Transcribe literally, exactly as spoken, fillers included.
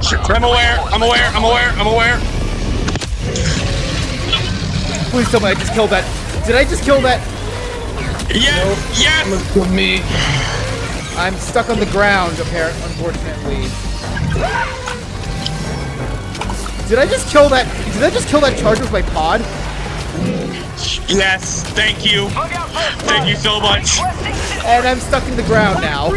I'm aware, I'm aware, I'm aware, I'm aware. Please tell me I just killed that. Did I just kill that? Yes, Nope. yes. Look at me. I'm stuck on the ground, apparently, unfortunately. Did I just kill that? Did I just kill that charge with my pod? Yes, thank you. Thank you so much. And I'm stuck in the ground now.